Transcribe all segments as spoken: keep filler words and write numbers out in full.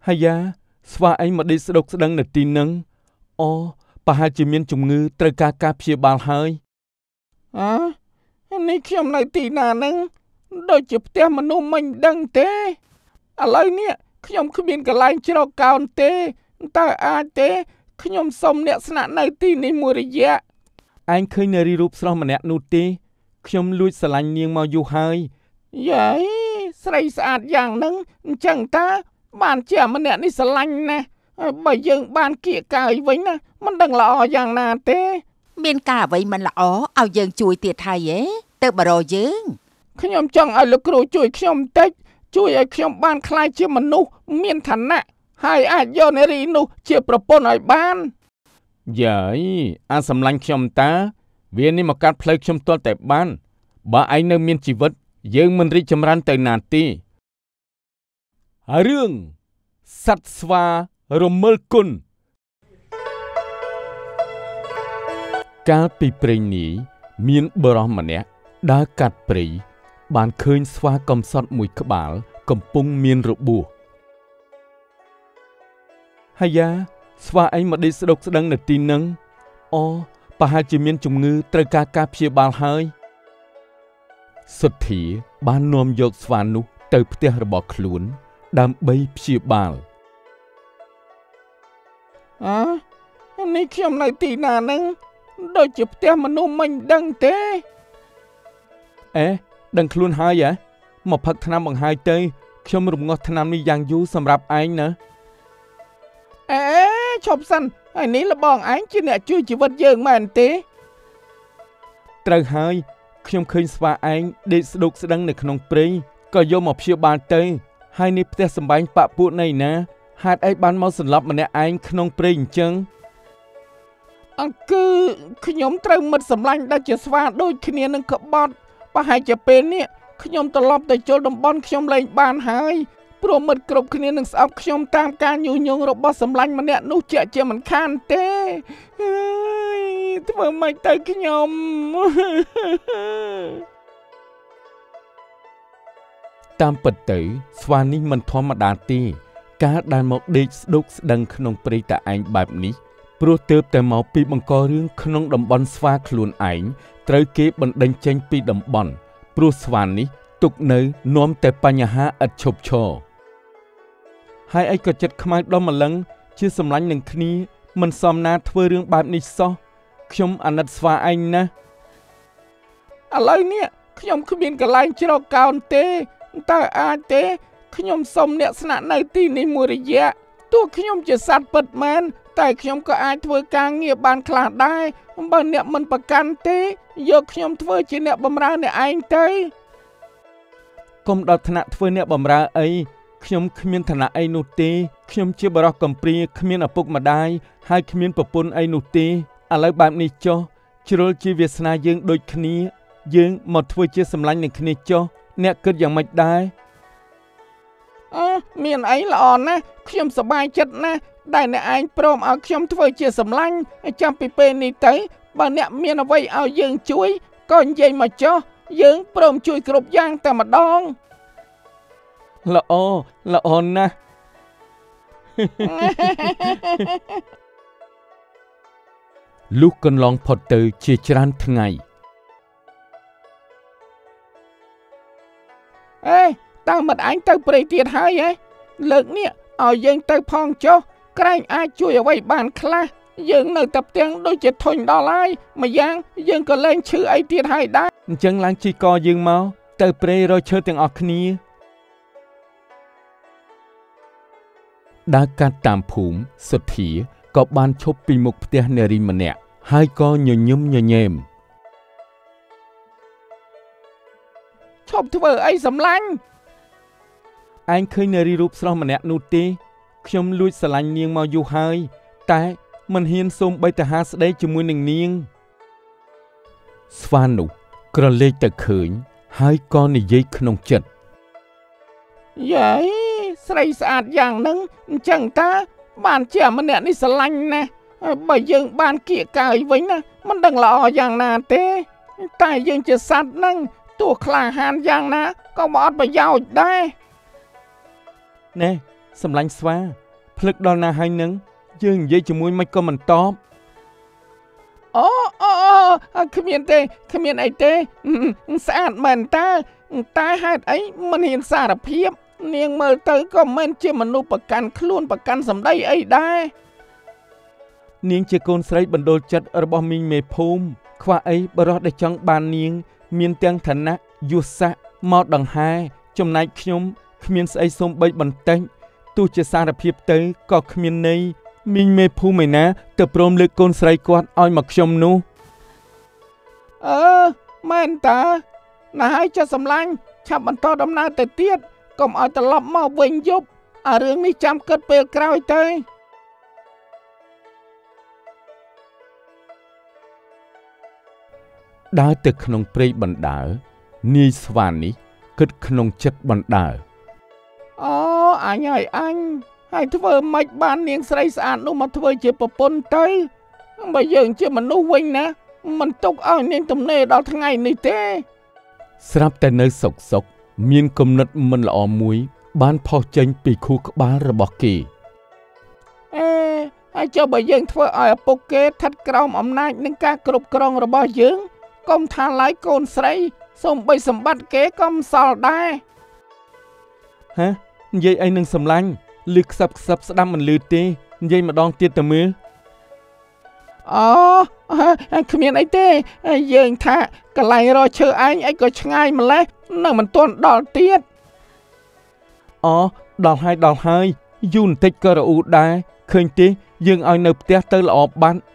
ហើយយ៉ាស្វាឯងមកដេកស្ដុកស្ដឹងនៅទីនឹងអូប្រហែលជាមានជំងឺត្រូវការការព្យាបាលហើយអើនេះខ្ញុំនៅទីណានឹងដូចជាផ្ទះមនុស្សមិនដឹងទេឥឡូវនេះខ្ញុំគ្មានកន្លែងជ្រកកោនទេតើអាចទេខ្ញុំសុំអ្នកស្នាក់នៅទីនេះមួយរយៈឯងឃើញនារីរូបស្រស់ម្នាក់នោះទេខ្ញុំលួចស្រឡាញ់នាងមកយូរហើយយាយស្រីស្អាតយ៉ាងហ្នឹងអញ្ចឹងតើបានជាម្នាក់នេះស្រឡាញ់ណាស់បើយើងបានគៀកកាយវិញណាមិនដឹងល្អយ៉ាងណាទេមានការអ្វីមិនល្អឲ្យយើងជួយទៀតហើយហ៎ទៅបរោយើងខ្ញុំចង់ឲ្យលោកគ្រូជួយខ្ញុំបន្តិចជួយឲ្យខ្ញុំបានក្លាយជាមនុស្សមានឋានៈហើយអាចយកនារីនោះជាប្រពន្ធឲ្យបានយាយអាសម្លាញ់ខ្ញុំតាវានេះមកកាត់ផ្លូវខ្ញុំទាល់តែបានបើឯងនៅមានជីវិតយើងមិនរីកចម្រើនទៅណាទេរឿងសត្វស្វារមិលគុណកាលពីព្រេងនាយមានបរិះម្នាក់ដើរកាត់ព្រៃបានឃើញស្វាកំសត់មួយក្បាលកំពុងមានរបួសហើយយ៉ាស្វាឯងមកដេកស្ដុកស្ដឹងនៅទីនឹងអូប្រហែលជាមានជំងឺត្រូវការការព្យាបាលហើយសុទ្ធាបាននាំយកស្វានោះទៅផ្ទះរបស់ខ្លួនដើម្បីព្យាបាលអើនេះខ្ញុំនៅទីណានឹងដូចជាផ្ទះមនុស្សមិនដឹងទេអេដឹងខ្លួនហើយហ៎មកផឹកថ្នាំបង្ហាយទៅខ្ញុំរំងាស់ថ្នាំនេះយ៉ាងយូរសម្រាប់ឯងណាអេឈប់សិនហើយនេះលបងឯងជាអ្នកជួយជីវិតយើងមែនទេត្រូវហើយខ្ញុំឃើញស្វាឯងដេកស្ដុកស្ដឹងនៅក្នុងព្រៃក៏យកមកព្យាបាលទៅហើយនេះផ្ទះសម្បែងប៉ពួកណៃណាហេតុអីបានមកសន្លប់ម្នាក់ឯងក្នុងព្រៃអញ្ចឹងអង្គឺខ្ញុំត្រូវមិត្តសម្លាញ់ដែលជាស្វាដូចគ្នានឹងក្បត់ប្រហែលជាពេលនេះខ្ញុំត្រឡប់ទៅចូលតំបន់ខ្ញុំលែងបានហើយព្រោះមិត្តគ្រប់គ្នានឹងស្អប់ខ្ញុំតាមការញុះញង់របស់សម្លាញ់ម្នាក់នោះជាជាមិនខានទេធ្វើម៉េចទៅខ្ញុំតាមពិតទៅស្វានេះមិនធម្មតាទេការដែលមកដេកស្ដុកស្ដឹងក្នុងព្រៃតែឯងបែបនេះព្រោះទើបតែមកពីបង្ករឿងក្នុងតំបន់ស្វាខ្លួនឯងត្រូវគេបណ្ដេញចេញពីតំបន់ព្រោះស្វានេះទុកនៅនាំតែបញ្ហាឥតឈប់ឈរហើយឯងក៏ចិត្តខ្មៅដល់ម្លឹងជាសម្លាញ់នឹងគ្នាមិនសមណាធ្វើរឿងបែបនេះសោះខ្ញុំអាណិតស្វាឯងណាឥឡូវនេះខ្ញុំគ្មានកន្លែងជ្រកកោនទេតើអាចទេខ្ញុំសុំអ្នកស្នាក់នៅទីនេះមួយរយៈទោះខ្ញុំជាសត្វពិតមែនតែខ្ញុំក៏អាចធ្វើការងារបានខ្លះដែរបើអ្នកមិនប្រកាន់ទេយកខ្ញុំធ្វើជាអ្នកបម្រើអ្នកឯងទៅកុំដល់ថ្នាក់ធ្វើអ្នកបម្រើអីខ្ញុំគ្មានឋានៈអីនោះទេខ្ញុំជាបរិះកំព្រាគ្មានឪពុកម្ដាយហើយគ្មានប្រពន្ធអីនោះទេឥឡូវបែបនេះចុះជ្រុលជាវាសនាយើងដូចគ្នាយើងមកធ្វើជាសម្លាញ់នឹងគ្នាចុះអ្នកគិតយ៉ាងម៉េចដែរអើមានអីល្អណាស់ខ្ញុំសប្បាយចិត្តណាស់ដែលអ្នកឯងព្រមឲ្យខ្ញុំធ្វើជាសម្លាញ់ចាំពីពេលនេះទៅបើអ្នកមានអ្វីឲ្យយើងជួយក៏និយាយមកចុះយើងព្រមជួយគ្រប់យ៉ាងតែម្ដងល្អល្អណាស់លុះកន្លងផុតទៅជាច្រើនថ្ងៃអេតើមិត្តឯងទៅព្រៃទៀតហើយហ៎លើកនេះឲ្យយើងទៅផងចុះក្រែងអាចជួយអ្វីបានខ្លះយើងនៅតែផ្ទាំងដូចជាធុញដល់ហើយម្យ៉ាងយើងក៏លែងឈឺអីទៀតហើយដែរអញ្ចឹងឡើងជិះកយើងមកទៅព្រៃរកឈើទាំងអស់គ្នាដើរកាត់តាមភូមិសុទ្ធាក៏បានឈប់ពីមុខផ្ទះនារីម្នាក់ហើយក៏ញញឹមញញែមឈប់ធ្វើអីសម្លាញ់ឯងឃើញនារីរូបស្រស់ម្នាក់នោះទេខ្ញុំលួចស្រឡាញ់នាងមកយូរហើយតែមិនហ៊ានសូមបីតហាស្ដីជាមួយនឹងនាងស្វានោះក្រឡេកទៅឃើញហើយក៏និយាយក្នុងចិត្តយាយស្រីស្អាតយ៉ាងហ្នឹងអញ្ចឹងតើបានជាម្នាក់នេះស្រឡាញ់ណាស់បើយើងបានគៀកកាយវិញណាមិនដឹងល្អយ៉ាងណាទេតែយើងជាសត្វហ្នឹងទោះក្លាហានយ៉ាងណាក៏មិនអត់ប្រយោជន៍ដែរណែសម្លាញ់ស្វាភ្លឹកដល់ណាហើយនឹងយើងនិយាយជាមួយមិនក៏មិនតបអូអូគ្មានទេគ្មានអីទេស្អាតមែនតើតែហេតុអីមិនហ៊ានសារភាពនាងមើលទៅក៏មិនជាមនុស្សប្រកាន់ខ្លួនប្រកាន់សម្ដីអីដែរនាងជាកូនស្រីបណ្ដូលចិត្តរបស់មីងមេភូមិខ្វះអីបរោះដែលចង់បាននាងមានទាំងឋានៈយុស័ក្តិមកដង្ហែចំណែកខ្ញុំគ្មានស្អីសូម្បីបន្តិចទោះជាសារភាពទៅក៏គ្មានន័យមីងមេភូមិឯណាទៅព្រមលើកកូនស្រីគាត់ឲ្យមកខ្ញុំនោះអឺមែនតើណាហើយចេះសម្លាញ់ឆាប់បន្តដំណើរទៅទៀតកុំឲ្យត្រឡប់មកវិញយប់អារឿងនេះចាំគិតពេលក្រោយទៅដើរទៅក្នុងព្រៃបណ្ដើរនាយស្វានេះគិតក្នុងចិត្តបណ្ដើរអូអញហើយអញហើយធ្វើម៉េចបាននាងស្រីស្អាតនោះមកធ្វើជាប្រពន្ធទៅបើយើងជាមនុស្សវិញណាមិនទុកឲ្យនាងទំនេរដល់ថ្ងៃនេះទេស្រាប់តែនៅសុកសុកមានគំនិតមិនល្អមួយបានផុសចេញពីខួរក្បាលរបស់គេអេហើយចុះបើយើងធ្វើឲ្យឪពុកគេស្ថិតក្រោមអំណាចនឹងការគ្រប់គ្រងរបស់យើងកុំថាឡើយកូនស្រីសូម្បីសម្បត្តិគេក៏មិនសល់ដែរហ៎និយាយអីនឹងសម្លាញ់លឺខ្សឹបខ្សឹបស្ដាប់មិនលឺទេនិយាយម្ដងទៀតទៅមើលអូគ្មានអីទេយើងថាកន្លែងរកឈើឯងអីក៏ឆ្ងាយម្លេះនៅមិនទាន់ដល់ទៀតអូដល់ហើយដល់ហើយយូរបន្តិចក៏រអ៊ូដែរឃើញទេយើងឲ្យនៅផ្ទះទៅល្អបាត់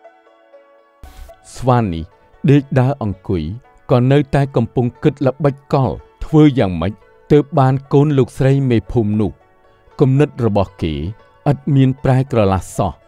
ស្វានេះដេកដើរអង្គុយក៏នៅតែកំពុងគិតល្បិចកលធ្វើយ៉ាងម៉េចទើបបានកូនលោកស្រីមេភូមិនោះគំនិតរបស់គេឥតមានប្រែក្រឡាសោះ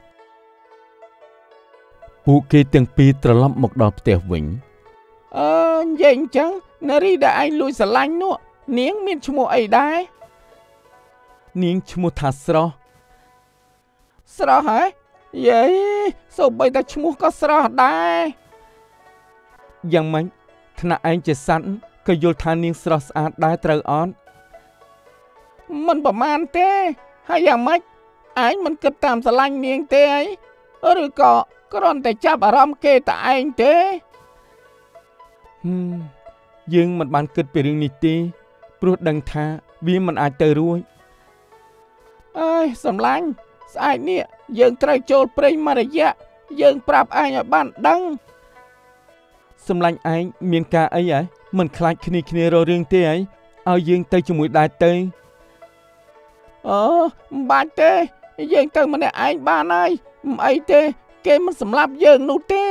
ពួកគេទាំងពីរត្រឡប់មកដល់ផ្ទះវិញអឺនិយាយអញ្ចឹងនារីដែលឯងលួចស្រឡាញ់នោះនាងមានឈ្មោះអីដែរនាងឈ្មោះថាស្រស់ស្រស់ហ៎យេសូម្បីតែឈ្មោះក៏ស្រស់ដែរយ៉ាងម៉េចថ្នាក់ឯងជាសัตว์ក៏យល់ថានាងស្រស់ស្អាតដែរត្រូវអត់មិនប្រមាណទេហើយយ៉ាងម៉េចឯងមិនគិតតាមស្រឡាញ់នាងទេអីឬក៏គ្រាន់តែចាប់អារម្មណ៍គេតែឯងទេហឹមយើងមិនបានគិតពីរឿងនេះទេព្រោះដឹងថាវាមិនអាចទៅរួចអើយសម្លាញ់ស្អែកនេះយើងត្រូវចូលព្រៃមករយៈយើងប្រាប់ឯងឲ្យបានដឹងសម្លាញ់ឯងមានការអីហ៎មិនខ្លាចគ្នាគ្នារករឿងទេហ៎ឲ្យយើងទៅជាមួយដែរទៅអូមិនបាច់ទេយើងទៅម្នាក់ឯងបានហើយមិនអីទេគេមិនសម្លាប់យើងនោះទេ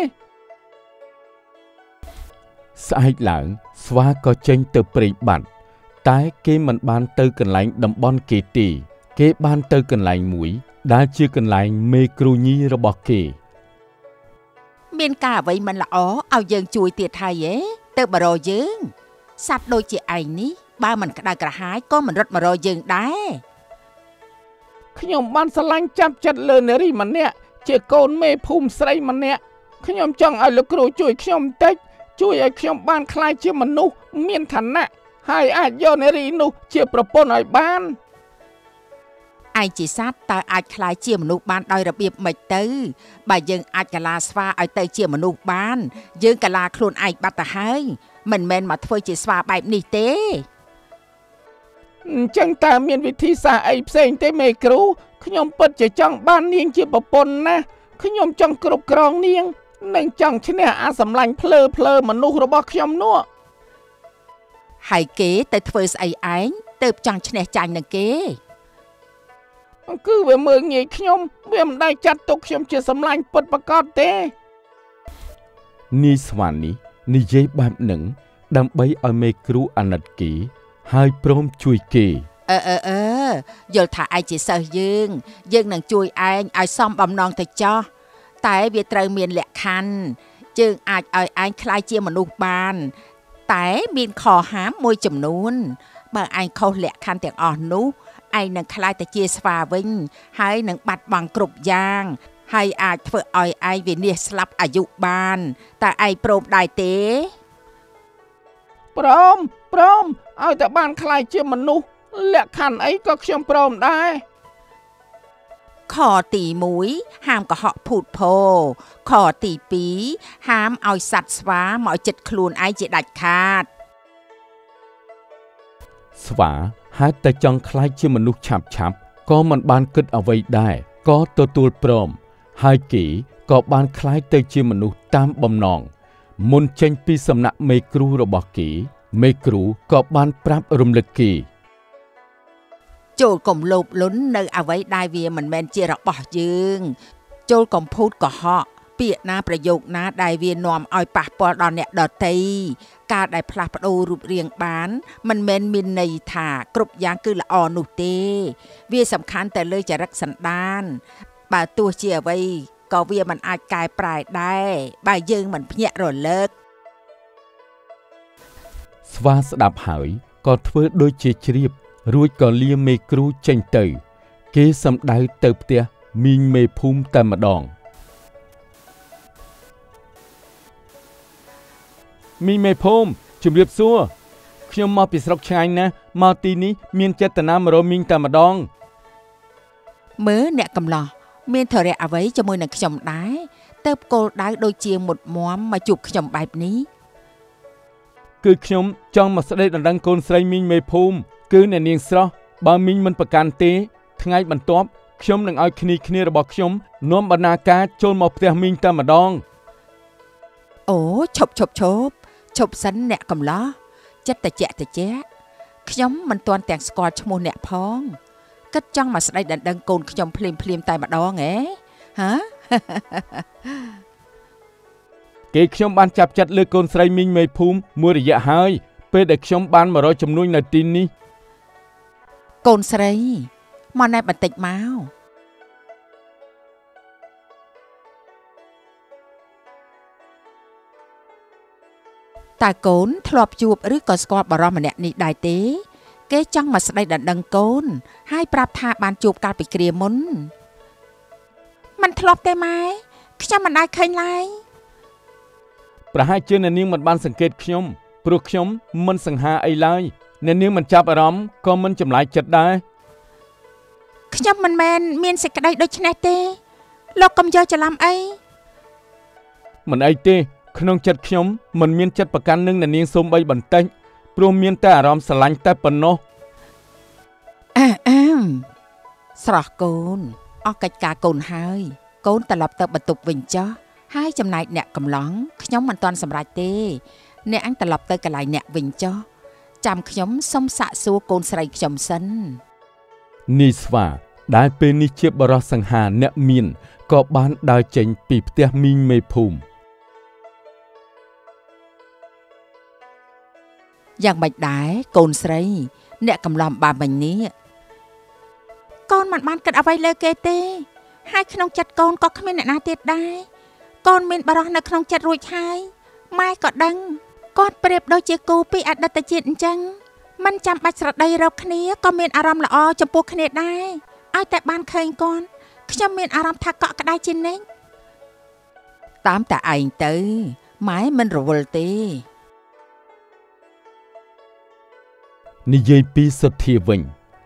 ស្អែកឡើងស្វាក៏ចេញទៅព្រៃបាត់តែគេមិនបានទៅកន្លែងតំបន់គេទេគេបានទៅកន្លែងមួយដែលជាកន្លែងមេគ្រូញីរបស់គេមានការអ្វីមិនល្អឲ្យយើងជួយទៀតហើយហ៎ទៅបរោយើងសត្វដូចជាឯងនេះបើមិនក្តៅក្រហាយក៏មិនរត់មករោយើងដែរខ្ញុំបានស្រឡាញ់ចាប់ចិត្តលើនារីម្នាក់ជាកូនមេភូមិស្រីម្នាក់ខ្ញុំចង់ឲ្យលោកគ្រូជួយខ្ញុំបន្តិចជួយឲ្យខ្ញុំបានក្លាយជាមនុស្សមានឋានៈហើយអាចយកនារីនោះជាប្រពន្ធឲ្យបានឯងជាសត្វតើអាចក្លាយជាមនុស្សបានដោយរបៀបម៉េចទៅបើយើងអាចកាឡាស្វាឲ្យទៅជាមនុស្សបានយើងកាឡាខ្លួនឯងបាត់ទៅហើយមិនមែនមកធ្វើជាស្វាបែបនេះទេអញ្ចឹងតើមានវិធីសាស្ត្រអីផ្សេងទេមេគ្រូខ្ញុំពិតជាចង់បាននាងជាប្រពន្ធណាខ្ញុំចង់គ្រប់គ្រងនាងនិងចង់ឈ្នះអាសម្លាញ់ភ្លើភ្លើមនុស្សរបស់ខ្ញុំនោះហើយគេទៅធ្វើស្អីឯងទៅចង់ឈ្នះចាញ់នឹងគេគឺវាមើលងាយខ្ញុំវាមិនដែលចាត់ទុកខ្ញុំជាសម្លាញ់ពិតប្រាកដទេនាយស្វានេះនិយាយបែបហ្នឹងដើម្បីឲ្យមេគ្រូអាណិតគេហើយព្រមជួយគេអឺអឺអឺយល់ថាឯងជាសិស្សយើងយើងនឹងជួយឯងឲ្យសមបំណងទៅចោះតែវាត្រូវមានលក្ខខណ្ឌយើងអាចឲ្យឯងក្លាយជាមនុស្សបានតែមានខហាមមួយចំនួនបើឯងខុសលក្ខខណ្ឌទាំងអស់នោះឯងនឹងក្លាយទៅជាស្វាវិញហើយនឹងបាត់បង់គ្រប់យ៉ាងហើយអាចធ្វើឲ្យឯងវិនាសស្លាប់អាយុបានតែឯងព្រមដែរទេព្រមព្រមឲ្យតែបានក្លាយជាមនុស្សលក្ខខណ្ឌអីក៏ខ្ញុំព្រមដែរខទីមួយហាមកុហកភូតភរខទីពីរហាមឲ្យសត្វស្វាមកចិត្តខ្លួនឯងជាដាច់ខាតស្វាហេតុតែចង់ខ្លាចជាមនុស្សឆាប់ឆាប់ក៏មិនបានគិតអ្វីដែរក៏ទទួលព្រមហើយគេក៏បានខ្លាចទៅជាមនុស្សតាមបំណងមុនចេញពីសំណាក់មេគ្រូរបស់គេមេគ្រូក៏បានប្រាប់រំលឹកគេចូលកុំលោភលន់នៅអ្វីដែលវាមិនមែនជារបស់យើងចូលកុំភូតកុហកពាក្យណាប្រយោគណាដែលវានាំឲ្យប៉ះពាល់ដល់អ្នកដទៃការដែលផ្លាស់ប្ដូររូបរាងបានមិនមែនមានន័យថាគ្រប់យ៉ាងគឺល្អនោះទេវាសំខាន់តែលើចរិតសន្តានបើទោះជាអ្វីក៏វាមិនអាចកែប្រែដែរបើយើងមិនភ្ញាក់រលឹកស្វាស្ដាប់ហើយក៏ធ្វើដូចជាជ្រាបរួចក៏លាមេគ្រូចេញទៅគេសម្ដៅទៅផ្ទះមីងមេភូមិតែម្ដងមីងមេភូមិជំរាបសួរខ្ញុំមកពីស្រុកឆ្ងាញ់ណាស់មកទីនេះមានចេតនាមករកមីងតែម្ដងមើលអ្នកកំឡោះមានធរៈអ្វីជាមួយនឹងខ្ញុំដែរទៅគោលដៅដូចជាមុតមមមកជួបខ្ញុំបែបនេះគឺខ្ញុំចង់មកស្ដីដណ្ដឹងកូនស្រីមីងមេភូមិគឺអ្នកនាងស្រស់បើមីងមិនប្រកាន់ទេថ្ងៃបន្ទាប់ខ្ញុំនឹងឲ្យគ្នាគ្នារបស់ខ្ញុំនាំបណ្ណាការចូលមកផ្ទះមីងតែម្ដងអូឈប់ឈប់ឈប់ឈប់សិនអ្នកកំឡោះចិត្តតិចតិចខ្ញុំមិនទាន់ទាំងស្គាល់ឈ្មោះអ្នកផងគិតចង់មកស្ដីដណ្ដឹងកូនខ្ញុំភ្លាមភ្លាមតែម្ដងហ៎ហ៎គេខ្ញុំបានចាប់ចិត្តលើកូនស្រីមីងមេភូមិមួយរយៈហើយពេលដែលខ្ញុំបានមករកជំនួយនៅទីនេះកូនស្រីមកណែបន្តិចមកតើកូនធ្លាប់ជួបឬក៏ស្គាល់បរិសម្នាក់នេះដែរទេគេចង់មកស្ដីដណ្ដឹងកូនហើយប្រាប់ថាបានជួបកាលពីគ្រាមុនមិនធ្លាប់ទេម៉ែខ្ញុំមិនដែលឃើញឡើយប្រហែលជាអ្នកនាងមិនបានសង្កេតខ្ញុំព្រោះខ្ញុំមិនសង្ហាអីឡើយអ្នកនាងមិនចាប់អារម្មណ៍ក៏មិនចម្លើយចិត្តដែរខ្ញុំមិនមែនមានសេចក្តីដូចនេះទេលោកកុំយកច្រឡំអីមិនអីទេក្នុងចិត្តខ្ញុំមិនមានចិត្តប្រកាន់នឹងអ្នកនាងសូម្បីបន្តិចព្រោះមានតែអារម្មណ៍ស្រឡាញ់តែប៉ុណ្ណោះអើអើស្រស់កូនអស់កិច្ចការកូនហើយកូនត្រឡប់ទៅបន្ទប់វិញចុះហើយចំណែកអ្នកកំឡុងខ្ញុំមិនទាន់សម្រេចទេអ្នកអញត្រឡប់ទៅកន្លែងអ្នកវិញចុះចាំខ្ញុំសុំសាកសួរកូនស្រីខ្ញុំសិននេះស្វាដែលពេលនេះជាបរិសសង្ហាអ្នកមានក៏បានដើរចេញពីផ្ទះមីងមេភូមិយ៉ាងម៉េចដែរកូនស្រីអ្នកកំឡំបាមិញនេះកូនមិនបានគិតអ្វីលើគេទេហើយក្នុងចិត្តកូនក៏គ្មានអ្នកណាទៀតដែរកូនមានបរិសនៅក្នុងចិត្តរួចហើយម៉ែក៏ដឹងគាត់ប្រៀបដូចជាគូពីអតីតជាតិអញ្ចឹងមិនចាំបាច់ស្រដីរកគ្នាក៏មានអារម្មណ៍ល្អចំពោះគ្នាដែរឲ្យតែបានឃើញគាត់ខ្ញុំមានអារម្មណ៍ថាកក់ក្ដៅជានិច្ចតាមតែឯងទៅម៉ែមិនរវល់ទេនិយាយពីសុទ្ធាវិញ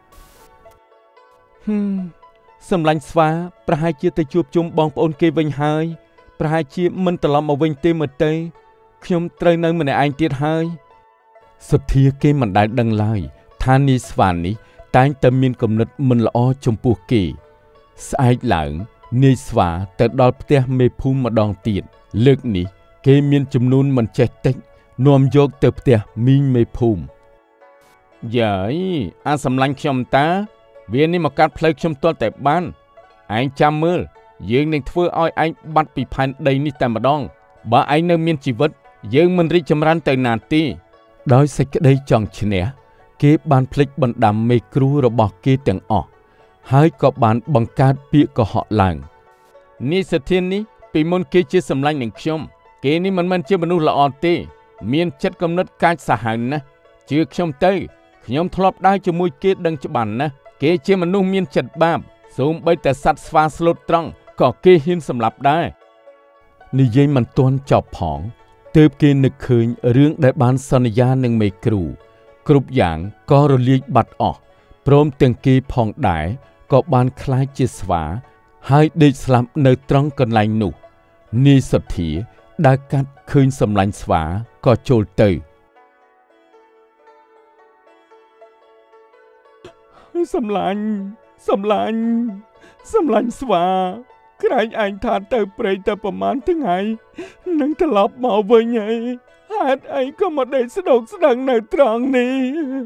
ហឹមសម្លាញ់ស្វាប្រហែលជាទៅជួបជុំបងប្អូនគេវិញហើយប្រហែលជាមិនត្រឡប់មកវិញទេមើលទៅខ្ញុំត្រូវនៅម្នាក់ឯងទៀតហើយសុទ្ធាគេមិនដែលដឹងឡើយថានាយស្វានេះតែងតែមានគំនិតមិនល្អចំពោះគេស្អែកឡើងនាយស្វាទៅដល់ផ្ទះមេភូមិម្ដងទៀតលើកនេះគេមានចំនួនមិនចេះតិចនាំយកទៅផ្ទះមីងមេភូមិយាយអាសម្លាញ់ខ្ញុំតាវានេះមកកាត់ផ្លូវខ្ញុំទាល់តែបានឯងចាំមើលយើងនឹងធ្វើឲ្យឯងបាត់ពីផែនដីនេះតែម្ដងបើឯងនៅមានជីវិតយើងមិនរីកចម្រើនទៅណាទេដោយសេចក្តីចង់ឈ្នះគេបានភ្លេចបណ្ដាំមេគ្រូរបស់គេទាំងអស់ហើយក៏បានបង្កើតពាក្យកុហកឡើងនេះសធាននេះពីមុនគេជាសម្លាញ់នឹងខ្ញុំគេនេះមិនមែនជាមនុស្សល្អទេមានចិត្តគំនិតកាចសាហាវណាស់ជឿខ្ញុំទៅខ្ញុំធ្លាប់ដើរជាមួយគេដឹងច្បាស់ណាស់គេជាមនុស្សមានចិត្តបាបសូម្បីតែសត្វស្វាស្លូតត្រង់ក៏គេហ៊ានសម្លាប់ដែរនិយាយមិនទាន់ចប់ផងទើបគេនឹកឃើញរឿងដែលបានសន្យានឹងមេគ្រូគ្រប់យ៉ាងក៏រលាយបាត់អស់ព្រមទាំងគេផងដែរក៏បានខ្លាចជាស្វាហើយដេកស្លាប់នៅត្រង់កន្លែងនោះនាយសទ្ធាដើរកាត់ឃើញសម្លាញ់ស្វាក៏ចូលទៅសម្លាញ់សម្លាញ់សម្លាញ់ស្វាក្រែងឯងថាទៅព្រៃទៅប្រមាណថ្ងៃនឹងត្រឡប់មកវិញហើយហេតុអីក៏មកដេកស្ដុកស្ដឹងនៅត្រង់នេះ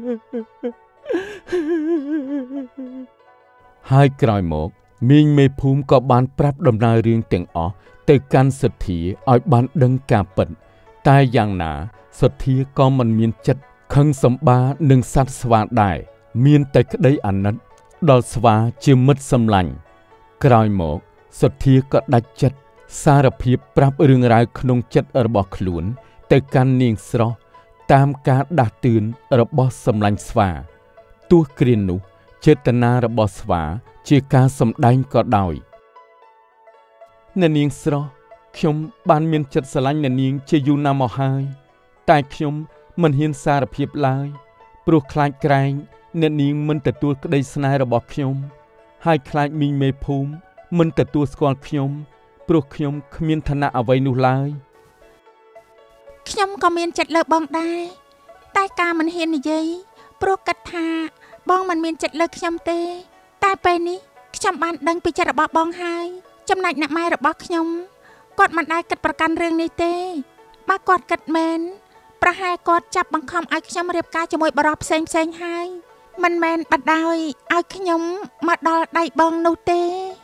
ហើយក្រោយមកមីងមេភូមិក៏បានប្រាប់ដំណើររឿងទាំងអស់ទៅកាន់សទ្ធាឲ្យបានដឹងការពិតតែយ៉ាងណាសទ្ធាក៏មិនមានចិត្តខឹងសម្បានឹងសត្វស្វាដែរមានតែក្តីអាណិតដល់ស្វាជាមិត្តសម្លាញ់ក្រោយមកសទ្ធាក៏ដាច់ចិត្តសារភាពប្រាប់រឿងរ៉ាវក្នុងចិត្តរបស់ខ្លួនទៅកាន់នាងស្រស់តាមការដាស់តឿនរបស់សម្លាញ់ស្វាទោះគ្រានោះចេតនារបស់ស្វាជាការសម្ដែងក៏ដោយអ្នកនាងស្រស់ខ្ញុំបានមានចិត្តស្រឡាញ់អ្នកនាងជាយូរណាស់មកហើយតែខ្ញុំមិនហ៊ានសារភាពឡើយព្រោះខ្លាចក្រែងអ្នកនាងមិនទទួលក្តីស្នេហ៍របស់ខ្ញុំហើយខ្លាចមីងមេភូមិមិនទទួលស្គាល់ខ្ញុំព្រោះខ្ញុំគ្មានឋានៈអ្វីនោះឡើយខ្ញុំក៏មានចិត្តលើបងដែរតែការមិនហ៊ាននិយាយព្រោះគិតថាបងមិនមានចិត្តលើខ្ញុំទេតែពេលនេះខ្ញុំបានដឹងពីចិត្តរបស់បងហើយចំណែកអ្នកម៉ែរបស់ខ្ញុំគាត់មិនដែលគិតប្រកាន់រឿងនេះទេបើគាត់គិតមែនប្រហែលគាត់ចាប់បង្ខំឲ្យខ្ញុំរៀបការជាមួយបរិបផ្សេងផ្សេងហើយមិនមែនបដ ாய் ឲ្យខ្ញុំមកដល់ដៃបងនោះទេ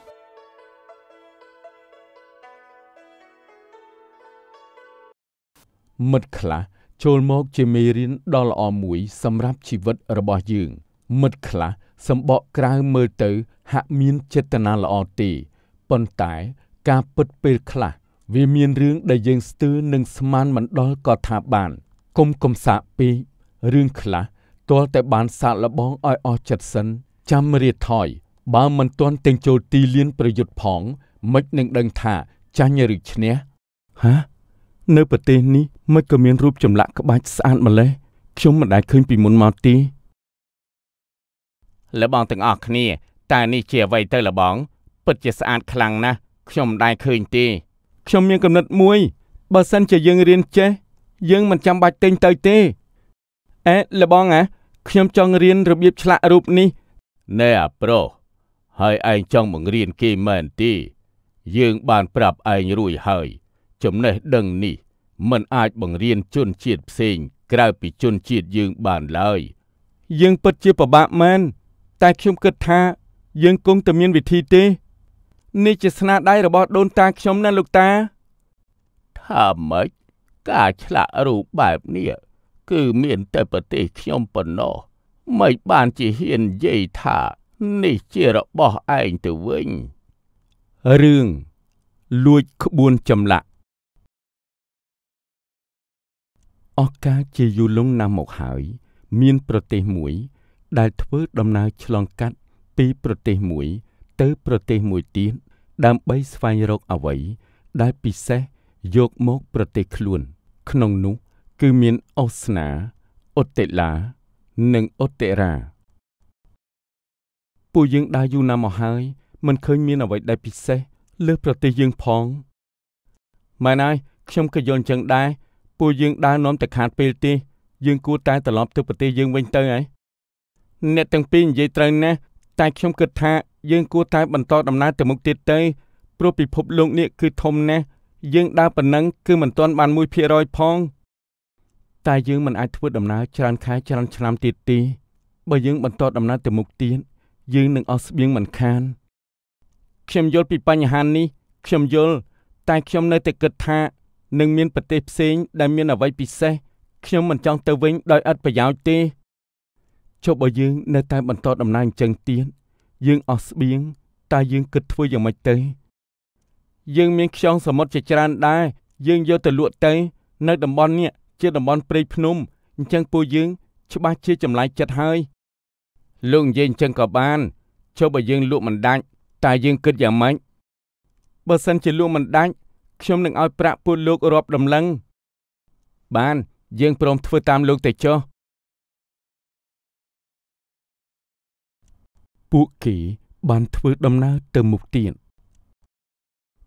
មិត្តខ្លះចូលមកជាមេរៀនដ៏ល្អមួយសម្រាប់ជីវិតរបស់យើងមិត្តខ្លះសម្បកក្រៅមើលទៅហាក់មានចេតនាល្អទេប៉ុន្តែការពិតពេលខ្លះវាមានរឿងដែលយើងស្ទើរនឹងស្មានមិនដល់ក៏ថាបានកុំកំសាកពេករឿងខ្លះទាល់តែបានសាកល្បងឲ្យអស់ចិត្តសិនចាំរៀថយបើមិនទាន់ទាំងចូលទីលានប្រយុទ្ធផងមិននឹងដឹងថាចាញ់ឬឈ្នះហានៅប្រទេសនេះមិនក៏មានរូបចម្លាក់ក្បាច់ស្អាតម្ល៉េះខ្ញុំមិនដែលឃើញពីមុនមកទេលបងទាំងអស់គ្នាតែនេះជាអ្វីទៅលបងពិតជាស្អាតខ្លាំងណាស់ខ្ញុំមិនដែលឃើញទេខ្ញុំមានកំណត់មួយបើសិនជាយើងរៀនចេះយើងមិនចាំបាច់ទិញទៅទេអេលបងអាខ្ញុំចង់រៀនរបៀបឆ្លាក់រូបនេះណែអាប្រុសហើយឯងចង់បង្រៀនគេមែនទេយើងបានប្រាប់ឯងរួចហើយចំណេះដឹងនេះមិនអាចបង្រៀនជនជាតិផ្សេងក្រៅពីជនជាតិយើងបានឡើយយើងពិតជាពិបាកមែនតែខ្ញុំគិតថាយើងគង់តែមានវិធីទេនេះជាស្នាដៃរបស់ដូនតាខ្ញុំណាលោកតាថាម៉េចការឆ្លាក់រូបបែបនេះគឺមានតែប្រទេសខ្ញុំប៉ុណ្ណោះមិនបានជាហ៊ាននិយាយថានេះជារបស់ឯងទៅវិញរឿងលួចក្បួនចម្លាក់អស់កាលជាយូរលង់ណាស់មកហើយមានប្រទេសមួយដែលធ្វើដំណើរឆ្លងកាត់ពីប្រទេសមួយទៅប្រទេសមួយទៀតដើម្បីស្វែងរកអ្វីដែលពិសេសយកមកប្រទេសខ្លួនក្នុងនោះគឺមានអូស្នាអូតេឡានិងអូតេរ៉ាពួកយើងដើរយូរណាស់មកហើយមិនឃើញមានអ្វីដែលពិសេសលើប្រទេសយើងផងម៉ែណៃខ្ញុំក៏យល់អញ្ចឹងដែរពួកយើងដើរនាំតែខាតពេលទេយើងគួរតែត្រឡប់ទៅប្រទេសយើងវិញទៅហើយអ្នកទាំងពីរនិយាយត្រូវណាស់តែខ្ញុំគិតថាយើងគួរតែបន្តដំណើរទៅមុខទៀតទៅព្រោះពិភពលោកនេះគឺធំណាស់យើងដើរប៉ុណ្ណឹងគឺមិនទាន់បានមួយភាគរយផងតែយើងមិនអាចធ្វើដំណើរច្រើនខែច្រើនឆ្នាំទៀតទេបើយើងបន្តដំណើរទៅមុខទៀតយើងនឹងអស់ស្បៀងមិនខានខ្ញុំយល់ពីបញ្ហានេះខ្ញុំយល់តែខ្ញុំនៅតែគិតថានឹងមានប្រទេសផ្សេងដែលមានអ្វីពិសេសខ្ញុំមិនចង់ទៅវិញដោយឥតប្រយោជន៍ទេចុះបើយើងនៅតែបន្តដំណើរអញ្ចឹងទៀតយើងអស់ស្បៀងតែយើងគិតធ្វើយ៉ាងម៉េចទៅយើងមានខ្យងសមុទ្រជាច្រើនដែរយើងយកទៅលក់ទៅនៅតំបន់នេះជាតំបន់ព្រៃភ្នំអញ្ចឹងពួកយើងច្បាស់ជាចម្លែកចិត្តហើយលោកនិយាយអញ្ចឹងក៏បានចុះបើយើងលក់មិនដាច់តែយើងគិតយ៉ាងម៉េចបើសិនជាលក់មិនដាច់ខ្ញុំនឹងឲ្យប្រាក់ពួកលោករាប់ដំឡឹងបានយើងព្រមធ្វើតាមលោកទៅចុះពួកគេបានធ្វើដំណើរទៅមុខទៀត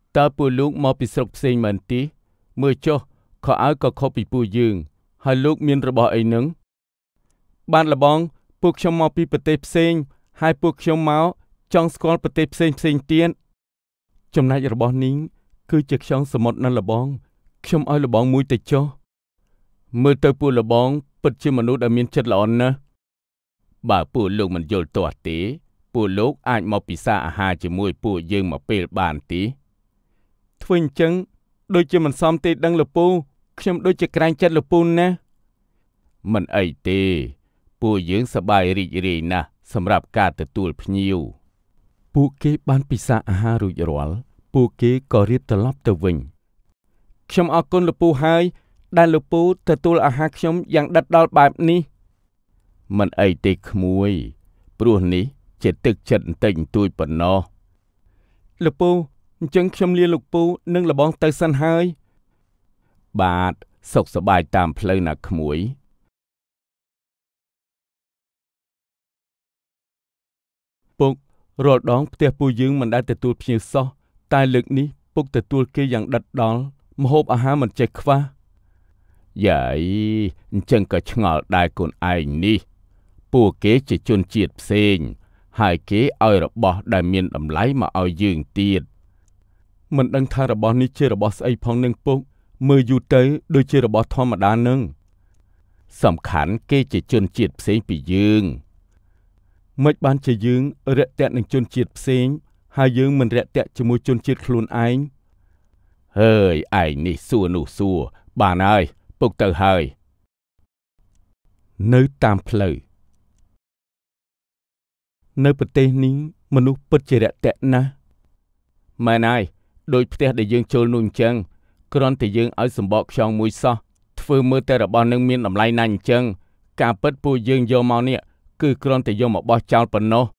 តើពួកលោកមកពីស្រុកផ្សេងមែនទេមើលចុះខោអាវក៏ខុសពីពួកយើងហើយលោកមានរបស់អីនឹងបានលបងពួកខ្ញុំមកពីប្រទេសផ្សេងហើយពួកខ្ញុំមកចង់ស្គាល់ប្រទេសផ្សេងផ្សេងទៀតចំណែករបស់នេះគឺជាខ្យងសមុទ្រណាលបងខ្ញុំឲ្យលបងមួយទៅចុះមើលទៅពួកលបងពិតជាមនុស្សដែលមានចិត្តល្អណាស់បើពួកលោកមិនយល់ទាស់ទេពួកលោកអាចមកពិសាអាហារជាមួយពួកយើងមកពេលបានទេធ្វើអញ្ចឹងដូចជាមិនសមទេដឹងលពូខ្ញុំដូចជាក្រែងចិត្តលពូណាមិនអីទេពួកយើងសប្បាយរីករាយណាស់សម្រាប់ការទទួលភ្ញៀវពួកគេបានពិសាអាហាររួចរាល់ពួកគេក៏រៀបត្រឡប់ទៅវិញខ្ញុំអរគុណលពូហើយដែលលពូទទួលអាហារខ្ញុំយ៉ាងដិតដល់បែបនេះមិនអីទេក្មួយព្រោះនេះជាទឹកចិត្តបន្តិចបន្តួចប៉ុណ្ណោះលពូអញ្ចឹងខ្ញុំលាលោកពូនិងលបងទៅសិនហើយបាទសុខសប្បាយតាមផ្លូវណាក្មួយពុករាល់ដងផ្ទះពូយើងមិនដែលទទួលភ្ញៀវសោះតែលើកនេះពុកទទួលគេយ៉ាងដិតដល់ម្ហូបអាហារមិនចេះខ្វះយាយអញ្ចឹងក៏ឆ្ងល់ដែរកូនឯងនេះពួកគេជាជនជាតិផ្សេងហើយគេឲ្យរបស់ដែលមានតម្លៃមកឲ្យយើងទៀតមិនដឹងថារបស់នេះជារបស់ស្អីផងនឹងពុកមើលយូរទៅដូចជារបស់ធម្មតានឹងសំខាន់គេជាជនជាតិផ្សេងពីយើងមិនបានជាយើងរាក់ទាក់នឹងជនជាតិផ្សេងហើយយើងមិនរាក់ទាក់ជាមួយជនជាតិខ្លួនឯងហើយឯងនេះសួរនោះសួរបានហើយពុកទៅហើយនៅតាមផ្លូវនៅប្រទេសនេះមនុស្សពិតជារាក់ទាក់ណាស់មែនហើយដោយផ្ទះដែលយើងចូលនោះអញ្ចឹងគ្រាន់តែយើងឲ្យសម្បកខ្យងមួយសោះធ្វើមើលតែរបស់នឹងមានតម្លៃណាស់អញ្ចឹងការពិតពួកយើងយកមកនេះគឺគ្រាន់តែយកមកបោះចោលប៉ុណ្ណោះ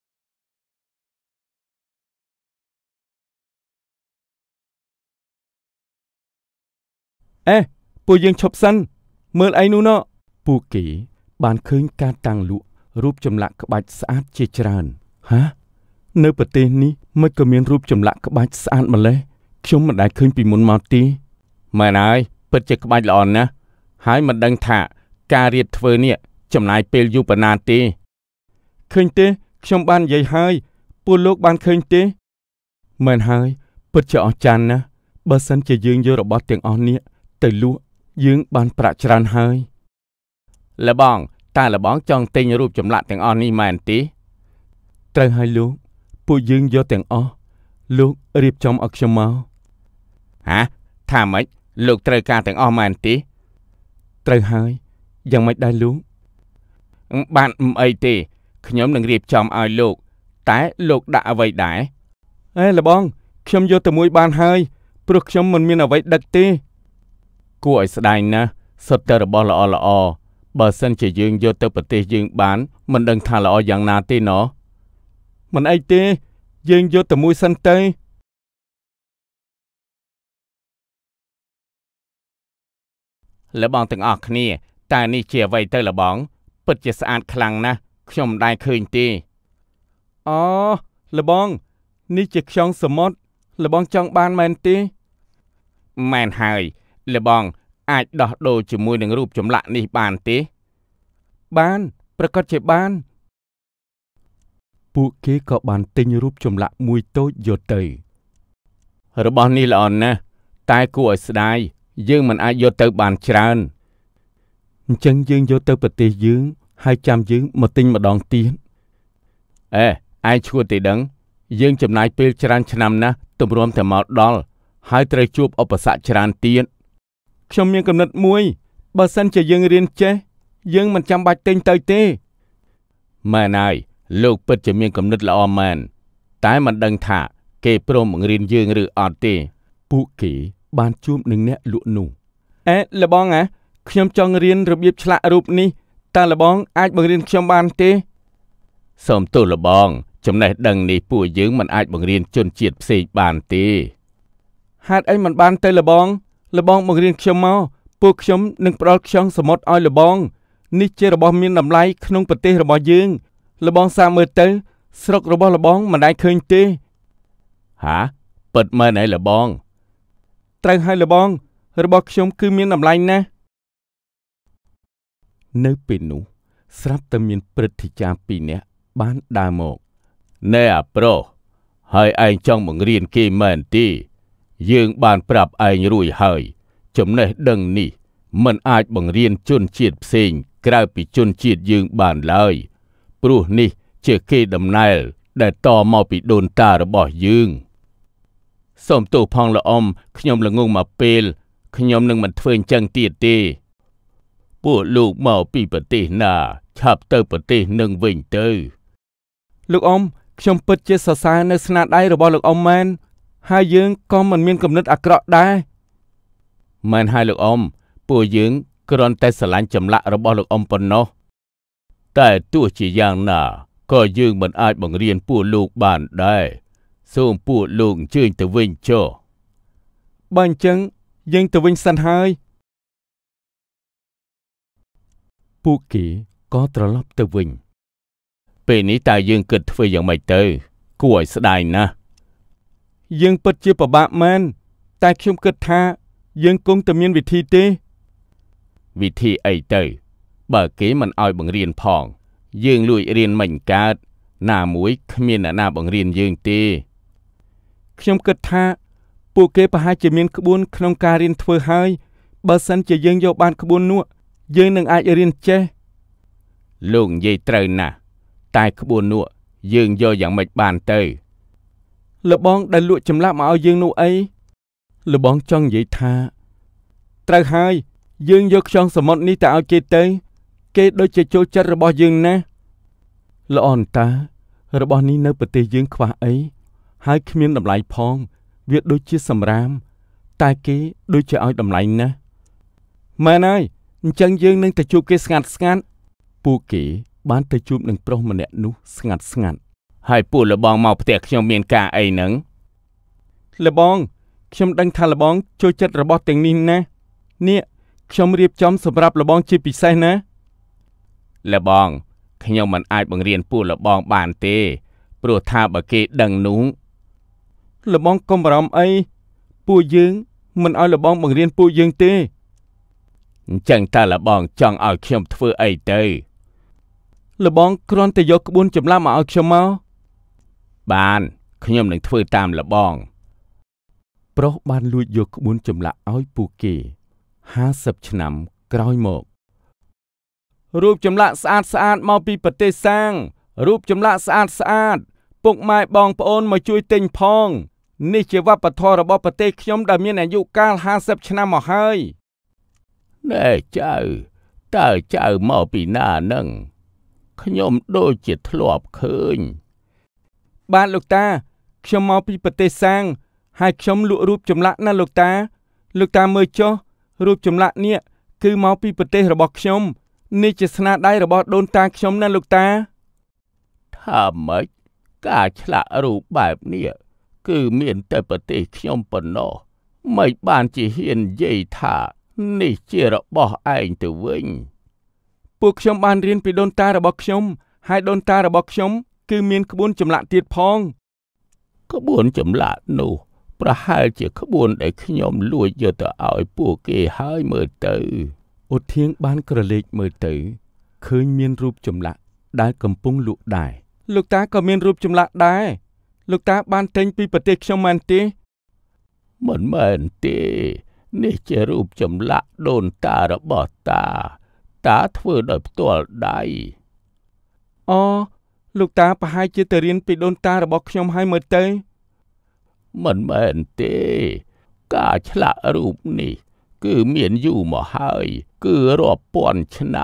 អេពួកយើងឈប់សិនមើលអីនោះណោះពួកគេបានឃើញការតាំងលក់រូបចម្លាក់ក្បាច់ស្អាតជាច្រើនហានៅប្រទេសនេះមិនក៏មានរូបចម្លាក់ក្បាច់ស្អាតម្លេះខ្ញុំមិនដែលឃើញពីមុនមកទេមែនហើយពិតជាក្បាច់ល្អណាស់ហើយមិនដឹងថាការរៀបធ្វើនេះចំណាយពេលយូរប៉ុណ្ណាទេឃើញទេខ្ញុំបាននិយាយហើយពួកលោកបានឃើញទេមែនហើយពិតជាអស្ចារ្យណាស់បើសិនជាយើងយករបស់ទាំងអស់នេះទៅលក់យើងបានប្រាក់ច្រើនហើយលបងតែលបងចង់ទិញរូបចម្លាក់ទាំងអស់នេះមែនទេត្រូវហើយលោកពួកយើងយកទាំងអស់លោករៀបចំឲ្យខ្ញុំមកហាថាម៉េចលោកត្រូវការទាំងអស់មែនទេត្រូវហើយយ៉ាងម៉េចដែរលោកបានអីទេខ្ញុំនឹងរៀបចំឲ្យលោកតែលោកដាក់អ្វីដែរអេលបងខ្ញុំយកទៅមួយបានហើយព្រោះខ្ញុំមិនមានអ្វីដឹកទេគួរឲ្យស្ដាយណាស់សុទ្ធតែរបស់ល្អល្អបើសិនជាយើងយកទៅប្រទេសយើងបានមិនដឹងថាល្អយ៉ាងណាទេណោះមិនអីទេយើងយកទៅមួយសិនទៅលបងទាំងអស់គ្នាតែនេះជាអ្វីទៅលបងពិតជាស្អាតខ្លាំងណាស់ខ្ញុំមិនដែលឃើញទេអូលបងនេះជាខ្យងសមុទ្រលបងចង់បានមែនទេមែនហើយលបងអាចដោះដូរជាមួយនឹងរូបចម្លាក់នេះបានទេបានប្រកាសជាបានពួកគេក៏បានទិញរូបចម្លាក់មួយតូចយកទៅរបស់នេះល្អណាស់តែគួរឲ្យស្ដាយយើងមិនអាចយកទៅបានច្រើនអញ្ចឹងយើងយកទៅប្រទេសយើងហើយចាំយើងមកទិញម្ដងទៀតអេឯងឈួតទេដឹងយើងចំណាយពេលច្រើនឆ្នាំណាស់ទម្រាំតែមកដល់ហើយត្រូវជួបឧបសគ្គច្រើនទៀតខ្ញុំមានកំណត់មួយបើសិនជាយើងរៀនចេះយើងមិនចាំបាច់ទិញទៅទេមែនហើយលោកពិតជាមានកំណត់ល្អមែនតែមិនដឹងថាគេព្រមបង្រៀនយើងឬអត់ទេពួកគេបានជួបនឹងអ្នកលក់នោះអេលបងអាខ្ញុំចង់រៀនរបៀបឆ្លាក់រូបនេះតើលបងអាចបង្រៀនខ្ញុំបានទេសូមទោសលបងចំណេះដឹងនេះពួកយើងមិនអាចបង្រៀនជនជាតិផ្សេងបានទេហេតុអីមិនបានទៅលបងលបងបង្រៀនខ្ញុំមកពួកខ្ញុំនឹងផ្ដល់ខ្យងសមុទ្រឲ្យលបងនេះជារបស់មានតម្លៃក្នុងប្រទេសរបស់យើងលបងសាកមើលទៅស្រុករបស់លបងមិនដែលឃើញទេហាปิดมาไหนละบองไตรให้ละบองระบอกชมคือมีน้ำลายนะเนื้อเป็นหนูสรับตะมีนปฏิจารปีเนี่ยบ้านดาโมกเนื้อโปรให้ไอ้จ้องมึงเรียนกี่มันตียืงบานปรับไอ้รุ่ยให้จมในดังนี้มันอาจบังเรียนจนจีดเสียงกลายปีจนจีดยืงบานเลยปลุนี่เจ้าเกดำนายได้ต่อมาปีโดนตาระบอยยืงสมตัวพองละอมขยมละงงมาเปลขยมนึงมันเฟื่องจังตีตีปวดลูกเมาปีปฏินาชับเตอปฏิหนึ่งวิ่งเตอลูกอมขยมปิดเจสสายในสนาได้ระบอลูกอมแมนหายยืงก็มันมีกำเนิดอักระได้มันให้ลูกอมปวดยืงกรอนแต่สลายจำละระบอลูกอมปนโนแต่ตัวจีอย่างน่าก็ยืงมันอาจบังเรียนปวดลูกบ้านได้ส่งปวดลูกชื่นตะวิ่งโจบังจังยังตะวิ่งสันหายผู้กีก็ตรลบตะวิ่งเป็นนี้ตายยืงเกิดเฟยอย่างไม่เตอกล้วยสดายนะยังปัจเจปบะมันแต่ชมเกิดท่ายังคงตะมีนวิธีเตวิธีไอเตอบ่ากีมันเอาบังเรียนพองยืงลุยเรียนเหมือนกันหน้ามุ้ยขมิ้นหน้าบังเรียนยืงตีขยมกิดท่าปูเกปหาจะมีขบวนขนมการเรียนเถื่อหายบาสันจะยังโยบานขบวนนัวยังหนึ่งไอเรียนเจลุงยัยเตยน่ะตายขบวนนัวยังโยอย่างไม่บานเตยละบองได้ลวดจำละมาเอายังนัวไอละบองจ้องยัยท่าไตรหายยังโยกช่องสมดนี้แต่เอาเกเตยเกโดยจะโจจัดระบอบยังนะละอ่อนตาระบอบนี้เนื้อปฏิยังขวาไอให้ขมิ้นดำไหลพองเวียดโดยเชี่ยสำรามตายเก๋โดยจะเอาดำไหลนะมาหน่อยจังยืงนึงแต่จูบเกสงัดสงัดปูเก๋บ้านแต่จูบหนึ่งโปรมันเนี่ยนุสงัดสงัดให้ปูละบองเมาเตะขยมเมียนกาไอหนังละบองขยมดังทาละบองโจจัดระบอบเต็งนินนะเนี่ยขยมเรียบจอมสำหรับละบองจีปีไซนะละบองขยมมันอาจบังเรียนปูละบองบานเตโปรธาบเกดังนุ้งละบองกำรำไอปูยืงมันเอาละบองบังเรียนปูยืงเตจังตาละบองจ้องเอาเขียมធ្វើไอเตละบองครอนแต่ยกกบุญจำละมาเอาเขียมมาบานขยมหนึ่งធ្វើตามละบองเพราะบานลุยยกกบุญจำละเอาปูเกห้าสิบฉนำกร้อยหมกรูปจำละสะอาดสะอาดมาปีปฏิสร้างรูปจำละสะอาดสะอาดปุกไม้บองปอนมาช่วยเต็งพองนี่เชื่อว่าปทระบอบปฏิขยมดามีอายุกาลห้าสิบชนะมาให้แน่เจ้าตาเจ้ามาปีหน้านั่งขยมโดยจิตทลบคืนบ้านลูกตาขยมมาปีปฏิสร้างให้ขยมลุรูปจำละนั่นลูกตาลูกตาเมื่อจ้อรูปจำละเนี่ยคือมาปีปฏิระบอบขยมนี่จะชนะได้ระบอบโดนตาขยมนั่นลูกตาถ้าไม่กาฉละรูปแบบนี้คือเมียนแต่ปฏิขยมปนอไม่บานจีเฮียนเย่ท่านี่เจระบอไอตัววิ่งพวกขยมบานเรียนไปโดนตาระบอกขยมให้โดนตาระบอกขยมคือเมียนขบวนจำละเตียดพองขบวนจำละนูประหารจะขบวนได้ขยมลวยเยอะแต่เอาพวกเกหายเมื่อเตออดเทียงบ้านกระเล็กเมื่อเตอเคยเมียนรูปจำละได้กำปุงลุได้ลูกตาก็มีรูปจำละได้ลูกตาบ้านเต็งปีปฏิขยมมันตีมันมันตีนี่จะรูปจำละโดนตาระบอดตาตาเถื่อโดยตัวได้อ๋อลูกตาไปให้เจตเรียนไปโดนตาระบอกขยมให้เมื่อเตยมันมันตีกาฉละรูปนี่คือเมียนอยู่มาให้คือรอบป่อนชน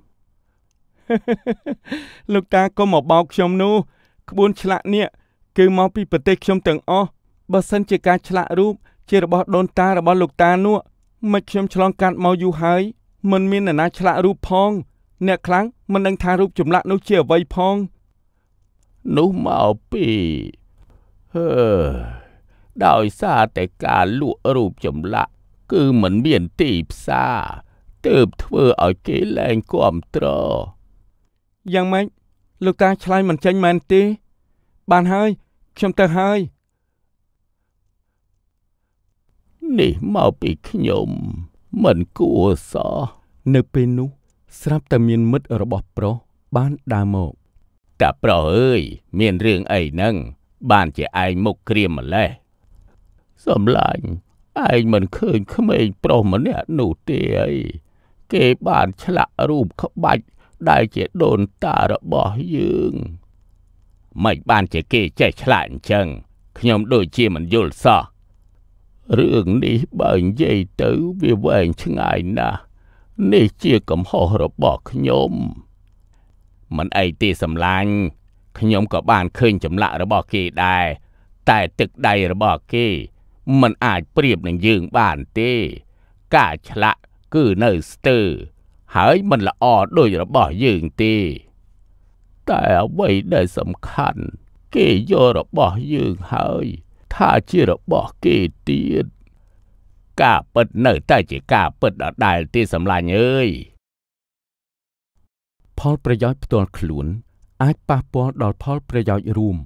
ำลูกตาก็มาบอกชมนูขบวนฉละเนี่ยคือมาปีปฏิชมตึงอ๋อบาสันเจการฉละรูปเจระบอดโดนตาระบอดลูกตานัวไม่ชมฉลองการเมาอยู่หายมันมีนานาฉละรูปพองเนี่ยครั้งมันดังทารูปจุมละนูเจียไว้พองนูเมาปีเฮ้อดาวซาแต่การลุรูปจุมละคือเหมือนเบียนตีบซาเติบเถื่อเอาเกแรงความตรอยังไหมลูกตาชายมันใจมันตีบานให้ชมเตอให้នេះមកពីខ្ញុំមិនគួរសោះនៅពេលនោះស្រាប់តែមានមិត្តរបស់ប្រុសបានដើរមកតាប្រុសអើយមានរឿងអីហ្នឹងបានជាឯងមុខក្រៀមម្លេះសំឡាញ់ឯងមិនឃើញក្មេងប្រុសម្នាក់នោះទេអីគេបានឆ្លាក់រូបក្បាច់ដែលជាដូនតារបស់យើងមិនបានជាគេចេះឆ្លាក់អញ្ចឹងខ្ញុំដូចជាមិនយល់សោះរឿងនេះបើនិយាយទៅវាវែងឆ្ងាយណាស់នេះជាកំហុសរបស់ខ្ញុំមិនអីទេសំឡាញ់ខ្ញុំក៏បានឃើញចម្លាក់របស់គេដែរតែទឹកដៃរបស់គេមិនអាចប្រៀបនឹងយើងបានទេការឆ្លាក់គឺនៅស្ទើរហើយមិនល្អដូចរបស់យើងទេតែអ្វីដែលសំខាន់គេយករបស់យើងហើយថាជារបស់គេទៀតការពិតនៅតែជាការពិតដដែលទេសំឡាញ់អើយផលប្រយោជន៍ផ្ទាល់ខ្លួនអាចប៉ះពាល់ដល់ផលប្រយោជន៍រួម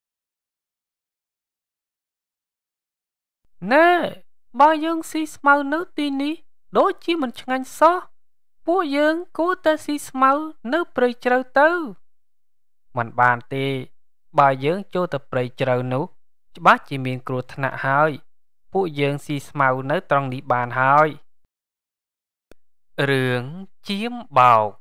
ណែបើយើងស៊ីស្មៅនៅទីនេះដូចជាមិនឆ្ងាញ់សោះពួកយើងគួរតែស៊ីស្មៅនៅព្រៃជ្រៅទៅមិនបានទេបើយើងចូលទៅព្រៃជ្រៅនោះច្បាស់ជាមានគ្រោះថ្នាក់ហើយពួកយើងស៊ីស្មៅនៅត្រង់នេះបានហើយរឿងជាមបោក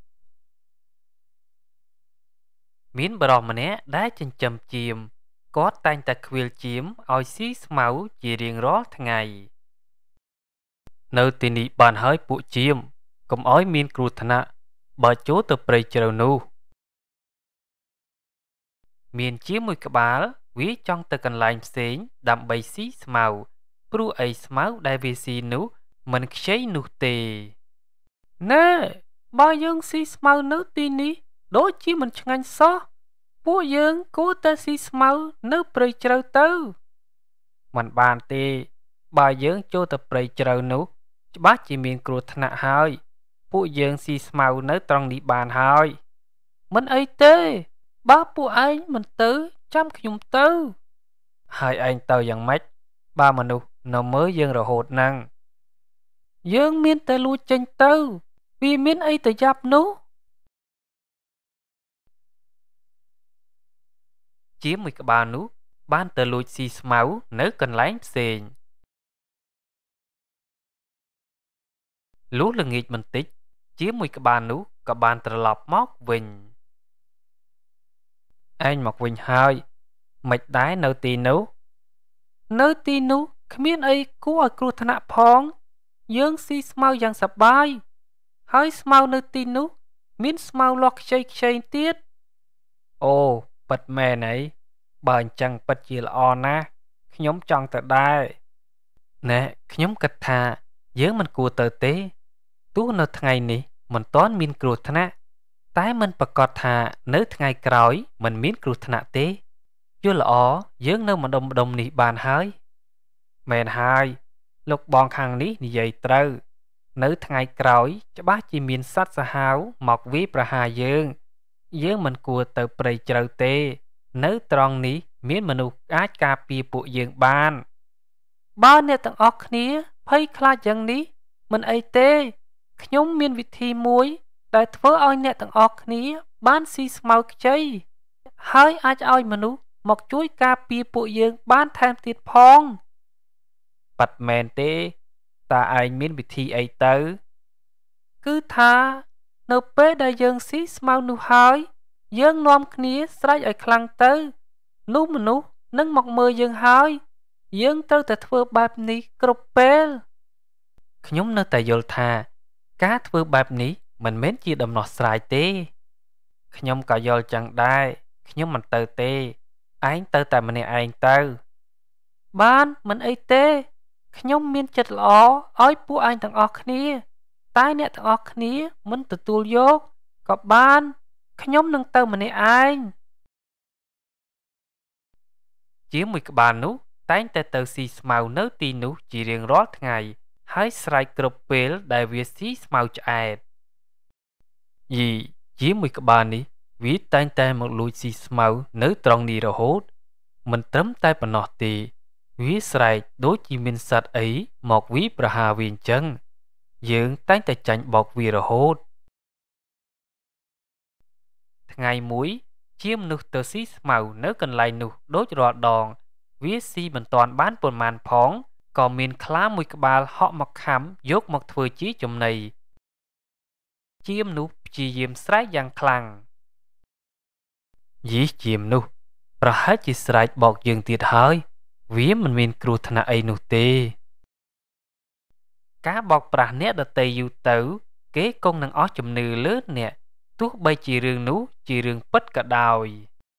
មានបរិសម្នាក់ដែលចិញ្ចឹមជាមគាត់តែងតែខ្វៀលជាមឲ្យស៊ីស្មៅជារៀងរាល់ថ្ងៃនៅទីនេះបានហើយពួកជាមកុំឲ្យមានគ្រោះថ្នាក់បើចូលទៅព្រៃជ្រៅនោះមានជាមួយក្បាលវាចង់ទៅកន្លែងផ្សេងដើម្បីស៊ីស្មៅព្រោះអីស្មៅដែលវាស៊ីនោះមិនខ្ចីនោះទេណែបើយើងស៊ីស្មៅនៅទីនេះដូចជាមិនឆ្ងាញ់សោះពួកយើងគួរតែស៊ីស្មៅនៅព្រៃជ្រៅទៅមិនបានទេបើយើងចូលទៅព្រៃជ្រៅនោះច្បាស់ជាមានគ្រោះថ្នាក់ហើយពួកយើងស៊ីស្មៅនៅត្រង់នេះបានហើយមិនអីទេបើពួកឯងមិនទៅចាំខ្ញុំទៅហើយឯងទៅយ៉ាងម៉េចបើមនុស្សនៅមើលយើងរហូតហ្នឹងយើងមានតែលួចចេញទៅវាមានអីទៅយ៉ាប់នោះជាមួយក្បាលនោះបានទៅលួចស៊ីស្មៅនៅកន្លែងផ្សេងលុះល្ងាចបន្តិចជាមួយក្បាលនោះក៏បានត្រឡប់មកវិញឯងមកវិញហើយមិនដែរនៅទីនោះនៅទីនោះគ្មានអីគួរឲ្យគ្រោះថ្នាក់ផងយើងស៊ីស្មៅយ៉ាងសប្បាយហើយស្មៅនៅទីនោះមានស្មៅលាស់ខ្ចីខ្ចីទៀតអូពិតមែនអីបើអញ្ចឹងពិតជាល្អណាស់ខ្ញុំចង់ទៅដែរណែខ្ញុំគិតថាយើងមិនគួរទៅទេទោះនៅថ្ងៃនេះមិនទាន់មានគ្រោះថ្នាក់តែមិនប្រកាសថានៅថ្ងៃក្រោយមិនមានគ្រោះថ្នាក់ទេយល់ល្អយើងនៅម្ដុំម្ដុំនេះបានហើយមែនហើយលោកបងខាងនេះនិយាយត្រូវនៅថ្ងៃក្រោយច្បាស់ជាមានសត្វសាហាវមកវាយប្រហារយើងយើងមិនគួរទៅព្រៃជ្រៅទេនៅត្រង់នេះមានមនុស្សអាចការពារពួកយើងបានបើអ្នកទាំងអស់គ្នាភ័យខ្លាចយ៉ាងនេះមិនអីទេខ្ញុំមានវិធីមួយដែលធ្វើឲ្យអ្នកទាំងអស់គ្នាបានស៊ីស្មៅខ្ចីហើយអាចឲ្យមនុស្សមកជួយការពារពួកយើងបានថែមទៀតផងប៉ាត់មែនទេតើឯងមានវិធីអីទៅគឺថានៅពេលដែលយើងស៊ីស្មៅនោះហើយយើងនាំគ្នាស្រែកឲ្យខ្លាំងទៅនោះមនុស្សនឹងមកមើលយើងហើយយើងត្រូវតែធ្វើបែបនេះគ្រប់ពេលខ្ញុំនៅតែយល់ថាការធ្វើបែបនេះមិនមែនជាដំណោះស្រាយទេខ្ញុំក៏យល់ចឹងដែរខ្ញុំមិនទៅទេឯងទៅតែម្នាក់ឯងទៅបានមិនអីទេខ្ញុំមានចិត្តល្អឲ្យពួកឯងទាំងអស់គ្នាតែអ្នកទាំងអស់គ្នាមិនទទួលយកក៏បានខ្ញុំនឹងទៅម្នាក់ឯងជាមួយក្បាលនោះតែងតែទៅស៊ីស្មៅនៅទីនោះជារៀងរាល់ថ្ងៃហើយស្រែកគ្រប់ពេលដែលវាស៊ីស្មៅឆ្អែតយីជាមួយក្បាលនេះវាតែងតែមកលួចស៊ីស្មៅនៅត្រង់នេះរហូតមិនត្រឹមតែប៉ុណ្ណោះទេវាស្រែកដូចជាមានសត្វអីមកវាប្រហារវាអញ្ចឹងយើងតែងតែចាញ់បោកវារហូតថ្ងៃមួយជាមនុស្សទៅស៊ីស្មៅនៅកន្លែងនោះដូចរាល់ដងវាស៊ីមិនទាន់បានប៉ុន្មានផងក៏មានខ្លាមួយក្បាលហក់មកខាំយកមកធ្វើជាចំណីជាមនុស្សព្យាយាមស្រែកយ៉ាងខ្លាំងយីជាមនុស្សប្រហែលជាស្រែកបោកយើងទៀតហើយវាមិនមានគ្រោះថ្នាក់អីនោះទេការបោកប្រាស់អ្នកដទៃយូរទៅគេគង់នឹងអស់ជំនឿលើអ្នកទោះបីជារឿងនោះជារឿងពិតក៏ដោយ